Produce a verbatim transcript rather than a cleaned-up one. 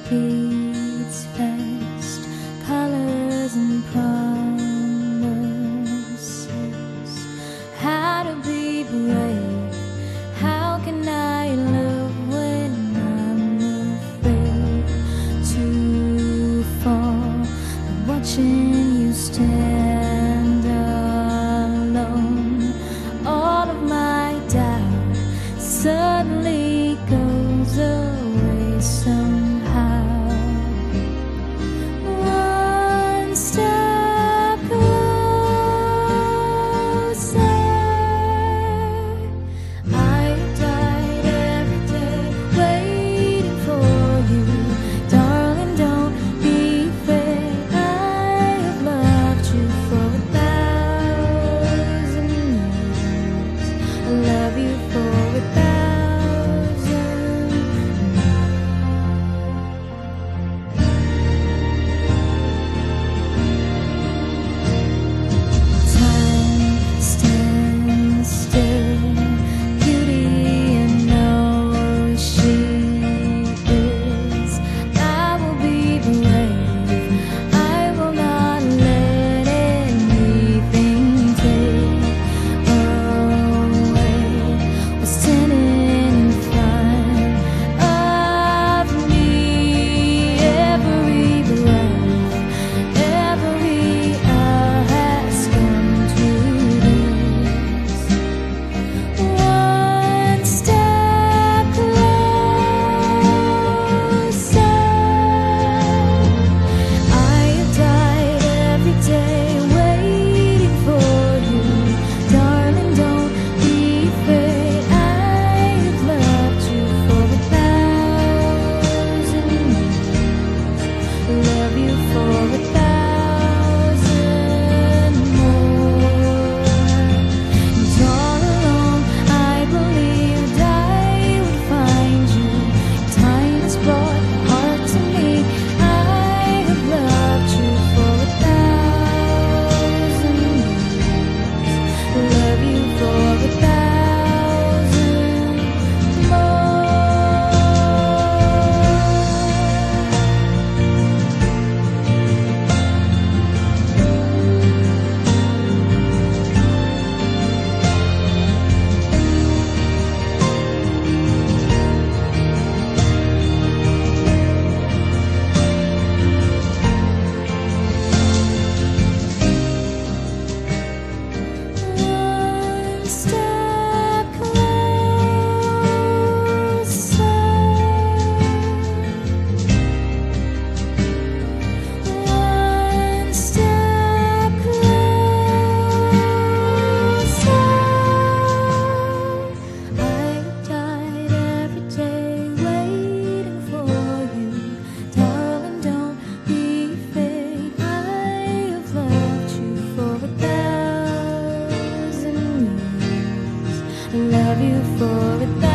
its best colors and promises. How to be brave, how can I love when I'm afraid to fall? I'm watching you stand alone. All of my doubt suddenly goes away somehow. One step closer. I died every day waiting for you. Darling, don't be afraid. I have loved you for a thousand years. I love you for a thousand. Love you for a thousand.